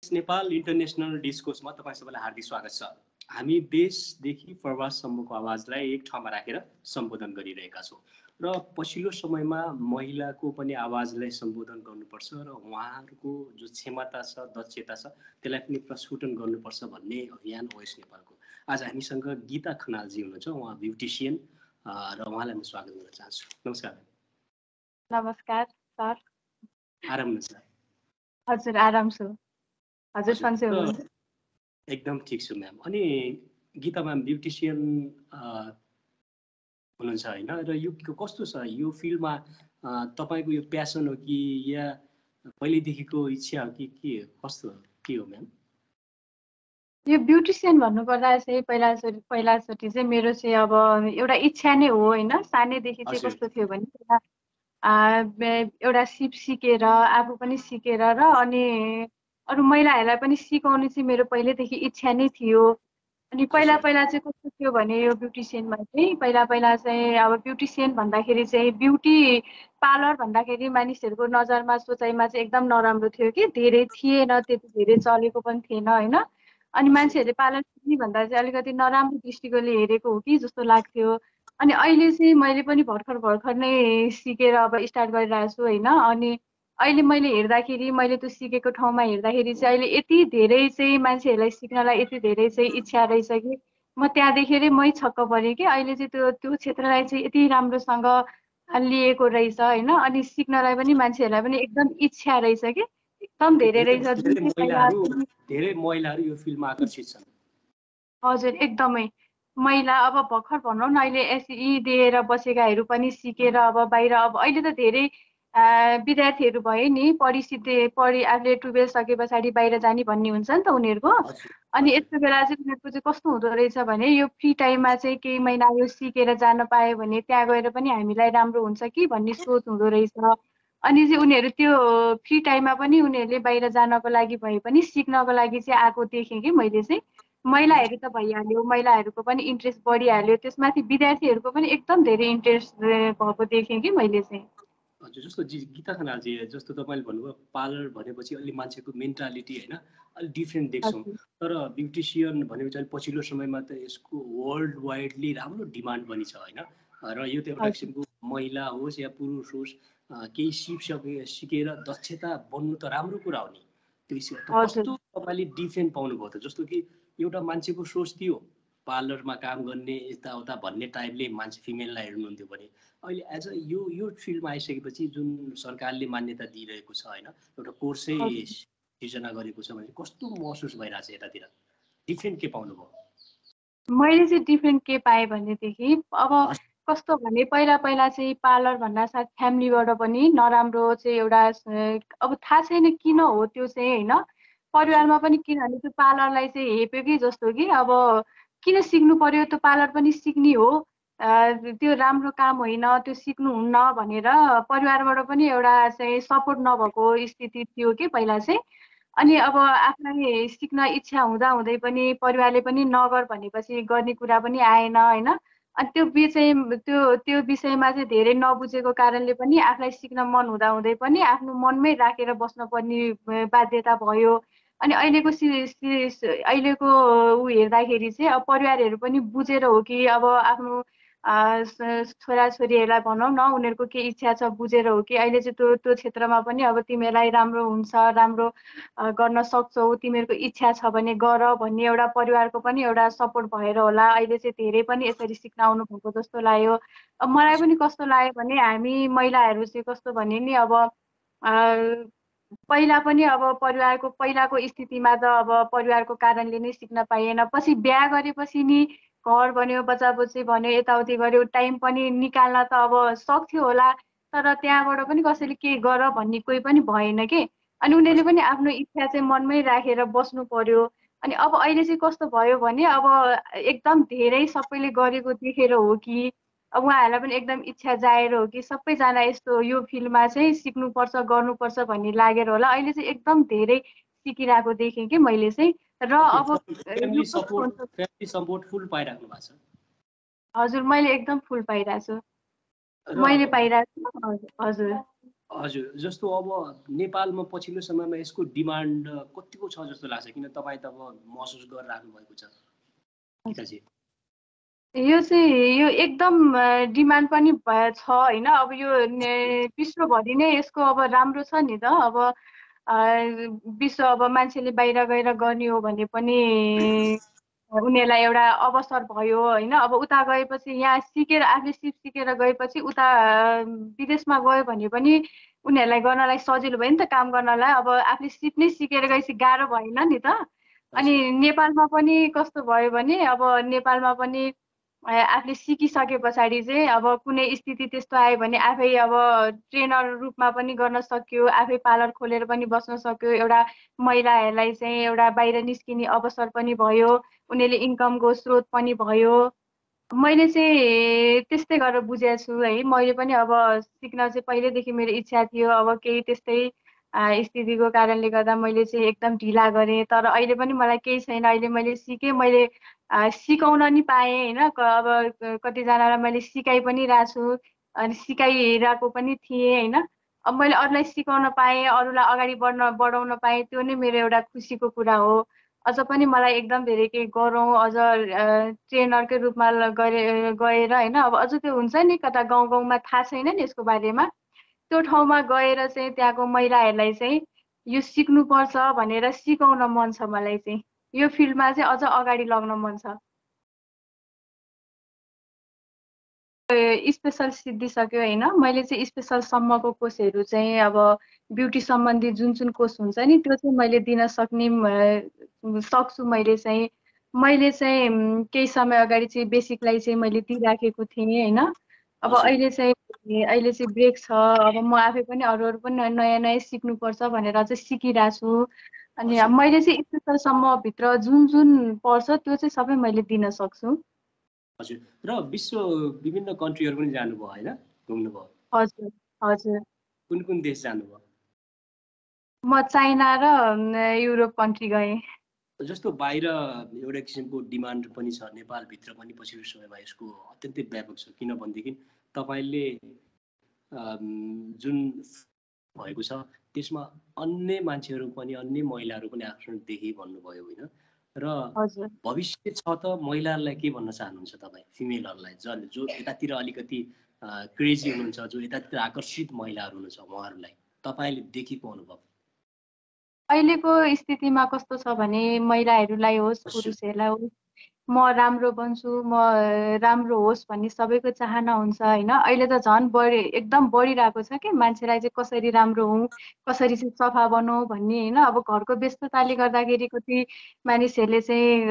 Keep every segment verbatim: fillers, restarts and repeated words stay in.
Nepal international डिस्कोर्समा तपाईँ सबैलाई हार्दिक स्वागत छ। हामी देशदेखि प्रवाससम्मको आवाजलाई एक ठाउँमा राखेर सम्बोधन गरिरहेका छौँ र पछिल्लो समयमा महिलाको पनि आवाजलाई सम्बोधन गर्नुपर्छ र उहाँहरूको जो क्षमता छ, दक्षता छ, त्यसलाई पनि प्रस्फुटन गर्नुपर्छ भन्ने अभियान ओएस नेपालको। आज हामीसँग गीता खनालजी हुनुहुन्छ, उहाँ ब्युटिसियन र उहाँलाई म स्वागत गर्न चाहन्छु। नमस्कार। नमस्कार सर। आराम हुनुहुन्छ? हजुर आराम छु। हजुर सन्चै हुनुहुन्छ? एकदम ठिक छु म्याम। अनि गीता म्याम ब्युटिसियन हुनुहुन्छ हैन, र यो कस्तो छ यो फिल्डमा तपाईको यो प्यासन हो कि या पहिलेदेखिको इच्छा हो कि के कस्तो के हो म्याम? यो ब्युटिसियन भन्नुपर्दा चाहिँ पहिला पहिलाचोटि चाहिँ मेरो चाहिँ अब एउटा इच्छा नै हो होइन। सानैदेखि चाहिँ कस्तो थियो भने एउटा सिप सिकेर आफू पनि सिकेर र अनि अरू महिलाहरूलाई पनि सिकाउने चाहिँ मेरो पहिल्यैदेखि इच्छा नै थियो। अनि पहिला पहिला चाहिँ कस्तो थियो भने यो ब्युटिसियनमा चाहिँ पहिला पहिला चाहिँ अब ब्युटिसियन भन्दाखेरि चाहिँ ब्युटी पार्लर भन्दाखेरि मानिसहरूको नजरमा सोचाइमा चाहिँ एकदम नराम्रो थियो कि धेरै थिएन, त्यति धेरै चलेको पनि थिएन होइन। अनि मान्छेहरूले पार्लर सिक्ने भन्दा चाहिँ अलिकति नराम्रो दृष्टिकोणले हेरेको हो कि जस्तो लाग्थ्यो। अनि अहिले चाहिँ मैले पनि भर्खर भर्खर नै सिकेर अब स्टार्ट गरिरहेको छु होइन। अनि अहिले मैले हेर्दाखेरि मैले त्यो सिकेको ठाउँमा हेर्दाखेरि चाहिँ अहिले यति धेरै चाहिँ मान्छेहरूलाई सिक्नलाई यति धेरै चाहिँ इच्छा रहेछ कि म त्यहाँ देखेरै मै छक्क परेँ कि अहिले चाहिँ त्यो त्यो क्षेत्रलाई चाहिँ यति राम्रोसँग लिएको रहेछ होइन। अनि सिक्नलाई पनि मान्छेहरूलाई पनि एकदम इच्छा रहेछ कि एकदम धेरै रहेछ। धेरै महिलाहरू यो फिल्डमा आकर्षित छन्। हजुर एकदमै। महिला अब भर्खर भनौँ न अहिले एसई दिएर बसेकाहरू पनि सिकेर अब बाहिर अब अहिले त धेरै विद्यार्थीहरू भए नि पढिसिधे पढि आफूले टुवेल्भ सके पछाडि बाहिर जाने भन्ने हुन्छ नि त उनीहरूको। अनि यस्तो बेला चाहिँ उनीहरूको चाहिँ कस्तो हुँदो रहेछ भने यो फ्री टाइममा चाहिँ केही महिना यो सिकेर जान पायो भने त्यहाँ गएर पनि हामीलाई राम्रो हुन्छ कि भन्ने सोच हुँदो रहेछ। अनि चाहिँ उनीहरू त्यो फ्री टाइममा पनि उनीहरूले बाहिर जानको लागि भए पनि सिक्नको लागि चाहिँ आएको देखेँ कि मैले चाहिँ। महिलाहरू त भइहाल्यो, महिलाहरूको पनि इन्ट्रेस्ट बढिहाल्यो, त्यसमाथि विद्यार्थीहरूको पनि एकदम धेरै इन्ट्रेस्ट भएको देखेँ कि मैले चाहिँ। हजुर जस्तो गीता खनालजी जस्तो तपाईँले भन्नुभयो पार्लर भनेपछि अलि मान्छेको मेन्टालिटी होइन अलिक डिफ्रेन्ट देख्छौँ, तर ब्युटिसियन भनेपछि अहिले पछिल्लो समयमा त यसको वर्ल्ड वाइडली राम्रो डिमान्ड पनि छ होइन। र यो त एउटा किसिमको महिला होस् या पुरुष होस् केही सिप सके सिकेर दक्षता बन्नु त राम्रो कुरा हो नि। त्यो कस्तो तपाईँले डिफ्रेन्ट पाउनुभयो त? जस्तो कि एउटा मान्छेको सोच थियो पार्लरमा काम गर्ने यताउता भन्ने टाइपले मान्छे फिमेललाई हेर्नुहुन्थ्यो भने अहिले एज अ यो यो फिल्डमा आइसकेपछि जुन सरकारले मान्यता दिइरहेको छ होइन, एउटा कोर्सै सिर्जना गरेको छ भने कस्तो महसुस भइरहेको छ यतातिर? डिफ्रेन्ट के पाउनुभयो? मैले चाहिँ डिफ्रेन्ट के पाएँ भनेदेखि अब कस्तो भने पहिला पहिला चाहिँ पार्लर भन्दा साथ फ्यामिलीबाट पनि नराम्रो चाहिँ एउटा अब थाहा छैन किन हो त्यो चाहिँ होइन। परिवारमा पनि किनभने त्यो पार्लरलाई चाहिँ हेप्यो कि जस्तो कि अब किन सिक्नु पर्यो, त्यो पार्लर पनि सिक्ने हो, त्यो राम्रो काम होइन, त्यो सिक्नुहुन्न भनेर परिवारबाट पनि एउटा चाहिँ सपोर्ट नभएको स्थिति थियो कि पहिला चाहिँ। अनि अब आफूलाई सिक्न इच्छा हुँदा हुँदै पनि परिवारले पनि नगर भनेपछि गर्ने कुरा पनि आएन होइन। अनि त्यो विषय त्यो त्यो विषयमा चाहिँ धेरै नबुझेको कारणले पनि आफूलाई सिक्न मन हुँदा हुँदै पनि आफ्नो मनमै राखेर बस्नुपर्ने बाध्यता भयो। अनि अहिलेको सि अहिलेको ऊ हेर्दाखेरि चाहिँ अब परिवारहरू पनि बुझेर हो कि अब आफ्नो छोराछोरीहरूलाई भनौँ न उनीहरूको के इच्छा छ बुझेर हो कि अहिले चाहिँ त्यो त्यो क्षेत्रमा पनि अब तिमीलाई राम्रो हुन्छ, राम्रो गर्न सक्छौ, तिमीहरूको इच्छा छ भने गर भन्ने एउटा परिवारको पनि एउटा सपोर्ट भएर होला अहिले चाहिँ धेरै पनि यसरी सिक्न आउनु भएको जस्तो लाग्यो। अब मलाई पनि कस्तो लाग्यो भने हामी महिलाहरू चाहिँ कस्तो भने नि अब पहिला पनि अब परिवारको पहिलाको स्थितिमा त अब परिवारको कारणले नै सिक्न पाइएन। पछि बिहा गरेपछि नि घर बन्यो, बच्चा बच्ची भन्यो, यताउति गऱ्यो, टाइम पनि निकाल्न त अब सक्थ्यो होला, तर त्यहाँबाट पनि कसैले के गर भन्ने कोही पनि भएन कि। अनि उनीहरूले पनि आफ्नो इच्छा चाहिँ मनमै राखेर बस्नु पर्यो। अनि अब अहिले चाहिँ कस्तो भयो भने अब एकदम धेरै सबैले गरेको देखेर हो कि अब उहाँहरूलाई पनि एकदम इच्छा जाएर हो कि सबैजना यस्तो यो फिल्डमा चाहिँ सिक्नुपर्छ गर्नुपर्छ भन्ने लागेर होला अहिले चाहिँ एकदम धेरै सिकिरहेको देखेँ कि मैले चाहिँ। र अब हजुर मैले एकदम फुल पाइरहेको छु, मैले पाइरहेको छु। हजुर हजुर, जस्तो अब नेपालमा पछिल्लो समयमा यसको डिमान्ड कतिको छ जस्तो लाग्छ, किन तपाईँ त अब महसुस गरिराख्नु भएको छ गीताजी? यो चाहिँ यो एकदम डिमान्ड पनि छ होइन। अब यो विश्वभरि नै यसको अब राम्रो छ नि त। अब विश्व अब मान्छेले बाहिर गएर गर्ने हो भने पनि उनीहरूलाई एउटा अवसर भयो होइन। अब उता गएपछि यहाँ सिकेर आफूले सिप सिकेर गएपछि उता विदेशमा गयो भने पनि उनीहरूलाई गर्नलाई सजिलो भयो नि त, काम गर्नलाई। अब आफूले सिप नै सिकेर गएपछि गाह्रो भएन नि त। अनि नेपालमा पनि कस्तो भयो भने अब नेपालमा पनि आफूले सिकिसके पछाडि चाहिँ अब कुनै स्थिति त्यस्तो आयो भने आफै अब ट्रेनर रूपमा पनि गर्न सक्यो, आफै पार्लर खोलेर पनि बस्न सक्यो। एउटा महिलाहरूलाई चाहिँ एउटा बाहिर निस्किने अवसर पनि भयो, उनीहरूले इन्कमको स्रोत पनि भयो। मैले चाहिँ त्यस्तै गरेर बुझेको छु है। मैले पनि अब सिक्न चाहिँ पहिल्यैदेखि मेरो इच्छा थियो। अब केही त्यस्तै स्थितिको कारणले गर्दा मैले चाहिँ एकदम ढिला गरेँ, तर अहिले पनि मलाई केही छैन। अहिले मैले सिकेँ, मैले सिकाउन नि पाएँ होइन। अब कतिजनालाई मैले सिकाइ पनि रहेको छु अनि सिकाइरहेको पनि थिएँ होइन। अब मैले अरूलाई सिकाउन पाएँ, अरूलाई अगाडि बढ्न बढाउन पाएँ, त्यो नै मेरो एउटा खुसीको कुरा हो। अझ पनि मलाई एकदम धेरै केही गरौँ, अझ ट्रेनरकै रूपमा गरे गएर होइन। अब अझ त्यो हुन्छ नि कता गाउँ गाउँमा थाहा छैन नि यसको बारेमा, त्यो ठाउँमा गएर चाहिँ त्यहाँको महिलाहरूलाई चाहिँ यो सिक्नुपर्छ भनेर सिकाउन मन छ मलाई चाहिँ। यो फिल्डमा चाहिँ अझ अगाडि लग्न मन छ। स्पेसल सिद्धिसक्यो होइन। मैले चाहिँ स्पेसलसम्मको कोर्सहरू चाहिँ अब ब्युटी सम्बन्धी जुन जुन कोर्स हुन्छ नि त्यो चाहिँ मैले दिन सक्ने सक्छु। मैले चाहिँ मैले चाहिँ केही समय अगाडि चाहिँ बेसिकलाई चाहिँ मैले दिइराखेको थिएँ होइन। अब अहिले चाहिँ अहिले चाहिँ ब्रेक छ। अब म आफै पनि अरू अरू पनि नयाँ नयाँ सिक्नुपर्छ भनेर चाहिँ सिकिरहेको छु। अनि मैले चाहिँ स्पेसलसम्मभित्र जुन जुन पर्छ त्यो चाहिँ सबै मैले दिन सक्छु। हजुर, र विश्व विभिन्न कन्ट्रीहरू पनि जानुभयो होइन, घुम्नुभयो? हजुर हजुर। कुन कुन देश जानुभयो? म चाइना र युरोप कन्ट्री गएँ। जस्तो बाहिर एउटा किसिमको डिमान्ड पनि छ, नेपालभित्र पनि पछिल्लो समयमा यसको अत्यन्तै व्यापक छ। किनभनेदेखि तपाईँले जुन भएको छ त्यसमा अन्य मान्छेहरू पनि अन्य महिलाहरू पनि आकर्षण देखे भन्नुभयो होइन। र भविष्य छ त महिलाहरूलाई के भन्न चाहनुहुन्छ तपाईँ, फिमेलहरूलाई जो जो यतातिर अलिकति क्रेजी हुनुहुन्छ, जो यतातिर आकर्षित महिलाहरू हुनुहुन्छ, उहाँहरूलाई तपाईँले देखेको अनुभव? अहिलेको स्थितिमा कस्तो छ भने महिलाहरूलाई होस् पुरुषहरूलाई होस् म राम्रो बन्छु, म राम्रो होस् भन्ने सबैको चाहना हुन्छ होइन। अहिले त झन् बढी एकदम बढिरहेको छ कि मान्छेलाई चाहिँ कसरी राम्रो हुँ, कसरी चाहिँ सफा बनौँ भन्ने होइन। अब घरको व्यस्तताले गर्दाखेरि कति मानिसहरूले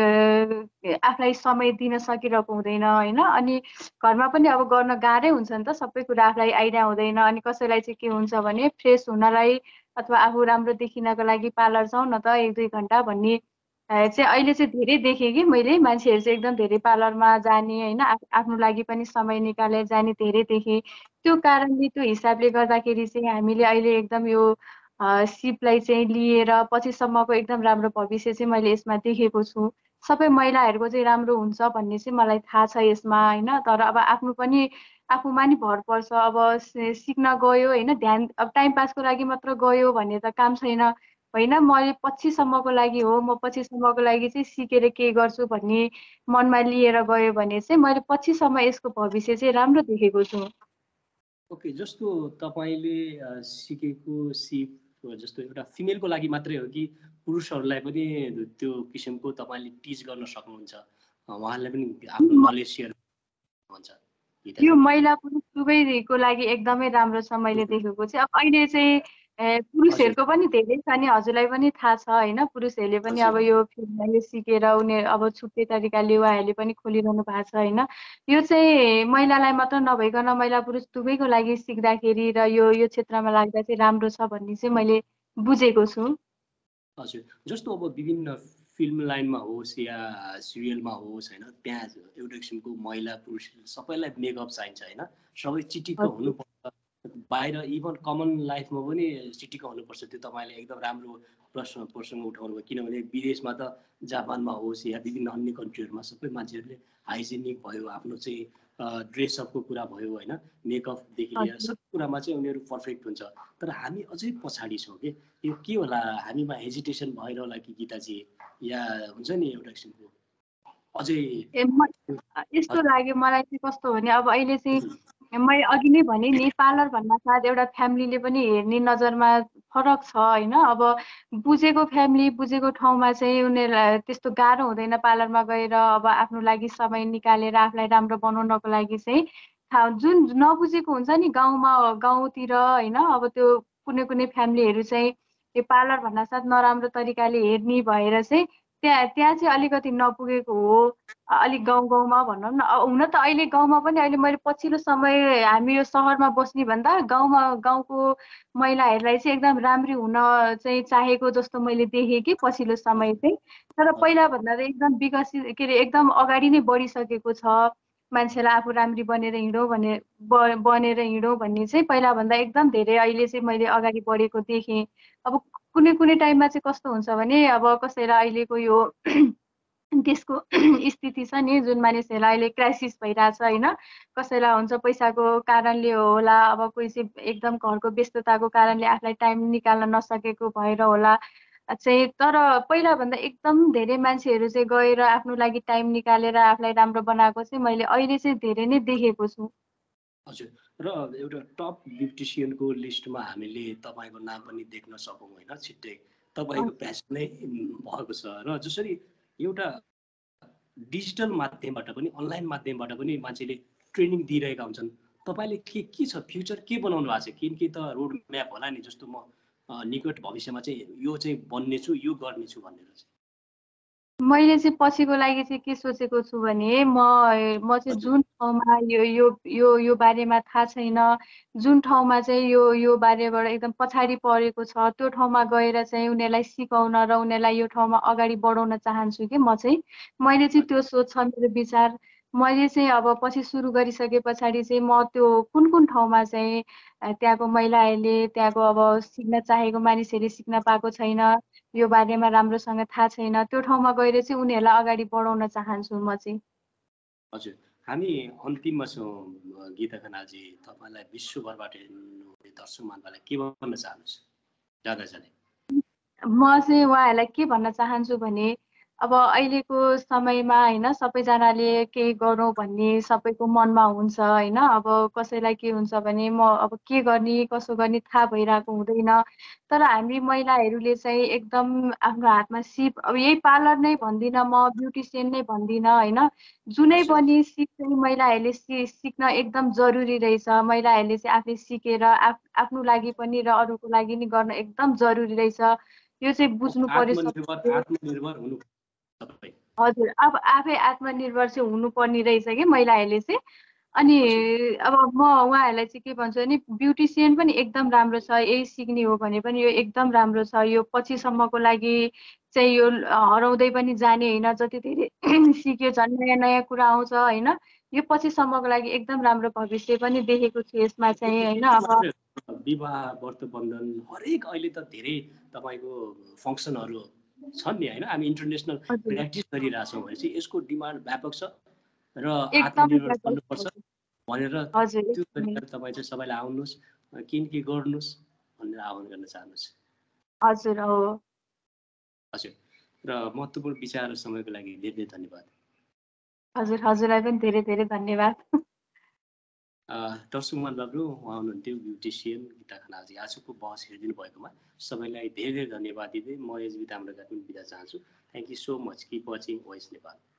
चाहिँ आफूलाई समय दिन सकिरहेको हुँदैन होइन। अनि घरमा पनि अब गर्न गाह्रै हुन्छ नि त, सबै कुरा आफूलाई आइडिया हुँदैन। अनि कसैलाई चाहिँ के हुन्छ भने फ्रेस हुनलाई अथवा आफू राम्रो देखिनको लागि पार्लर जाउँ न त एक दुई घन्टा भन्ने चाहिँ अहिले चाहिँ धेरै देखेँ कि मैले। मान्छेहरू चाहिँ एकदम धेरै पार्लरमा जाने होइन, आफ्नो लागि पनि समय निकालेर जाने धेरै देखेँ। त्यो कारणले त्यो हिसाबले गर्दाखेरि चाहिँ हामीले अहिले एकदम यो सिपलाई चाहिँ लिएर पछिसम्मको एकदम राम्रो भविष्य चाहिँ मैले यसमा देखेको छु। सबै महिलाहरूको चाहिँ राम्रो हुन्छ भन्ने चाहिँ मलाई थाहा छ यसमा होइन। तर अब आफ्नो पनि आफूमा नि भर पर्छ। अब सिक्न गयो होइन, ध्यान अब टाइम पासको लागि मात्र गयो भने त काम छैन होइन। मैले पछिसम्मको लागि हो, म पछिसम्मको लागि चाहिँ सिकेर के गर्छु भन्ने मनमा लिएर गयो भने चाहिँ मैले पछिसम्म यसको भविष्य चाहिँ राम्रो देखेको छु। ओके, जस्तो तपाईँले सिकेको सिप जस्तो एउटा फिमेलको लागि मात्रै हो कि पुरुषहरूलाई पनि त्यो किसिमको तपाईँले टिच गर्न सक्नुहुन्छ, उहाँहरूलाई पनि आफ्नो नलेज सेयर हुन्छ? यो महिला पुरुष दुवैको लागि एकदमै राम्रो छ मैले देखेको चाहिँ। अब अहिले चाहिँ पुरुषहरूको पनि धेरै छ नि, हजुरलाई पनि थाहा छ होइन। पुरुषहरूले पनि अब यो फिल्डमा सिकेर उनीहरू अब छुट्टै तरिकाले उहाँहरूले पनि खोलिरहनु भएको छ होइन। यो चाहिँ महिलालाई मात्र नभइकन महिला पुरुष दुवैको लागि सिक्दाखेरि र यो यो क्षेत्रमा लाग्दा चाहिँ राम्रो छ भन्ने चाहिँ मैले बुझेको छु। हजुर, जस्तो अब विभिन्न फिल्म लाइनमा होस् या सिरियलमा होस् होइन, त्यहाँ एउटा किसिमको महिला पुरुष सबैलाई मेकअप चाहिन्छ होइन, सबै चिटिक्क हुनुपर्छ। बाहिर इभन कमन लाइफमा पनि चिटिक्क हुनुपर्छ, त्यो तपाईँले एकदम राम्रो प्रश्न प्रसङ्ग उठाउनु भयो, किनभने विदेशमा त जापानमा होस् या विभिन्न अन्य कन्ट्रीहरूमा सबै मान्छेहरूले हाइजेनिक भयो, आफ्नो चाहिँ ड्रेसअपको कुरा भयो होइन, मेकअपदेखि लिएर सबै कुरामा चाहिँ उनीहरू पर्फेक्ट हुन्छ। तर हामी अझै पछाडि छौँ कि यो के होला, हामीमा हेजिटेसन भएर होला कि गीताजी, या हुन्छ नि एउटा किसिमको अझै यस्तो लाग्यो मलाई चाहिँ कस्तो भने अब अहिले चाहिँ मैले अघि नै भने नि पार्लर भन्न साथ एउटा फ्यामिलीले पनि हेर्ने नजरमा फरक छ होइन। अब बुझेको फ्यामिली बुझेको ठाउँमा चाहिँ उनीहरूलाई त्यस्तो गाह्रो हुँदैन पार्लरमा गएर अब आफ्नो लागि समय निकालेर आफूलाई राम्रो बनाउनको लागि चाहिँ थाहा, जुन नबुझेको हुन्छ नि गाउँमा गाउँतिर होइन, अब त्यो कुनै कुनै फ्यामिलीहरू चाहिँ त्यो पार्लर भन्न साथ नराम्रो तरिकाले हेर्ने भएर चाहिँ त्यहाँ त्यहाँ चाहिँ अलिकति नपुगेको हो। अलिक गाउँ गाउँमा भनौँ न, हुन त अहिले गाउँमा पनि अहिले मैले पछिल्लो समय हामी यो सहरमा बस्ने भन्दा गाउँमा गाउँको महिलाहरूलाई चाहिँ एकदम राम्री हुन चाहिँ चाहेको जस्तो मैले देखेँ कि पछिल्लो समय चाहिँ। तर पहिलाभन्दा चाहिँ एकदम विकसित के अरे एकदम अगाडि नै बढिसकेको छ। मान्छेलाई आफू राम्री बनेर हिँडौँ भने बनेर हिँडौँ भन्ने चाहिँ पहिलाभन्दा एकदम धेरै अहिले चाहिँ मैले अगाडि बढेको देखेँ। अब कुनै कुनै टाइममा चाहिँ कस्तो हुन्छ भने अब कसैलाई अहिलेको यो देशको स्थिति छ नि, जुन मानिसहरूलाई अहिले क्राइसिस भइरहेछ होइन, कसैलाई हुन्छ पैसाको कारणले होला, अब कोही चाहिँ एकदम घरको व्यस्तताको कारणले आफूलाई टाइम निकाल्न नसकेको भएर होला चाहिँ। तर पहिलाभन्दा एकदम धेरै मान्छेहरू चाहिँ गएर आफ्नो लागि टाइम निकालेर आफूलाई राम्रो बनाएको चाहिँ मैले अहिले चाहिँ धेरै नै देखेको छु। हजुर, र एउटा टप ब्युटिसियनको लिस्टमा हामीले तपाईँको नाम पनि देख्न सकौँ होइन छिट्टै, तपाईँको प्यासन नै भएको छ। र जसरी एउटा डिजिटल माध्यमबाट पनि अनलाइन माध्यमबाट पनि मान्छेले ट्रेनिङ दिइरहेका हुन्छन्, तपाईँले के के छ फ्युचर के बनाउनु भएको छ? किनकि त रोड म्याप होला नि, जस्तो म निकट भविष्यमा चाहिँ यो चाहिँ बन्नेछु, यो गर्नेछु भनेर चाहिँ। मैले चाहिँ पछिको लागि चाहिँ के सोचेको छु भने म म चाहिँ जुन ठाउँमा यो यो यो यो बारेमा थाहा छैन, जुन ठाउँमा चाहिँ यो यो बारेबाट एकदम पछाडि परेको छ, त्यो ठाउँमा गएर चाहिँ उनीहरूलाई सिकाउन र उनीहरूलाई यो ठाउँमा अगाडि बढाउन चाहन्छु कि म चाहिँ। मैले चाहिँ त्यो सोच छ मेरो विचार। मैले चाहिँ अब पछि सुरु गरिसके पछाडि चाहिँ म त्यो कुन कुन ठाउँमा चाहिँ त्यहाँको महिलाहरूले त्यहाँको अब सिक्न चाहेको मानिसहरूले सिक्न पाएको छैन, यो बारेमा राम्रोसँग थाहा छैन, त्यो ठाउँमा गएर चाहिँ उनीहरूलाई अगाडि बढाउन चाहन्छु म चाहिँ। हजुर, हामी अन्तिममा छौँ गीता खनालजी, तपाईँलाई विश्वभरबाट हेर्नुहुने दर्शक महानुभावलाई के भन्न चाहनुहुन्छ जाँदा जाँदै? म चाहिँ उहाँहरूलाई के भन्न चाहन्छु भने अब अहिलेको समयमा होइन सबैजनाले केही गरौँ भन्ने सबैको मनमा हुन्छ होइन। अब कसैलाई के हुन्छ भने म अब के गर्ने कसो गर्ने थाहा भइरहेको हुँदैन। तर हामी महिलाहरूले चाहिँ एकदम आफ्नो हातमा सिप, अब यही पार्लर नै भन्दिनँ म, ब्युटिसियन नै भन्दिनँ होइन, जुनै पनि सिप चाहिँ महिलाहरूले सि सिक्न एकदम जरुरी रहेछ। महिलाहरूले चाहिँ आफै सिकेर आफ आफ्नो लागि पनि र अरूको लागि नि गर्न एकदम जरुरी रहेछ। यो चाहिँ बुझ्नु पर्यो आत्मनिर्भर आत्मनिर्भर हुनु सबै। हजुर, अब आफै आत्मनिर्भर चाहिँ हुनुपर्ने रहेछ कि महिलाहरूले चाहिँ। अनि अब म उहाँहरूलाई चाहिँ के भन्छु भने ब्युटिसियन पनि एकदम राम्रो छ, यही सिक्ने हो भने पनि यो एकदम राम्रो छ। यो पछिसम्मको लागि चाहिँ यो हराउँदै पनि जाने होइन, जति धेरै सिक्यो झन् नयाँ नयाँ कुरा आउँछ होइन। यो पछिसम्मको लागि एकदम राम्रो भविष्य पनि देखेको छु यसमा चाहिँ होइन। अब विवाह व्रत बन्धन हरेक अहिले त धेरै तपाईँको फङ्सनहरू छन् नि होइन, हामी इन्टरनेसनल प्र्याक्टिस गरिरहेछौँ भने चाहिँ यसको डिमान्ड व्यापक छ र आत्मनिर्भर बन्नुपर्छ भनेर त्यो तरिकाले तपाईँ चाहिँ सबैलाई आउनुहोस्, के के गर्नुहोस् भनेर आह्वान गर्न चाहनुहोस्। हजुर हो। हजुर, र महत्त्वपूर्ण विचार समयको लागि धेरै धेरै धन्यवाद। हजुर, हजुरलाई पनि धेरै धेरै धन्यवाद। दर्शक महानुभावहरू, उहाँ हुनुहुन्थ्यो ब्युटिसियन गीता खनालजी। आजको बहस हेरिदिनु भएकोमा सबैलाई धेरै धेरै धन्यवाद दिँदै म एसबी ताम्राकार पनि बिदा चाहन्छु। Thank you so much. Keep watching OS Nepal.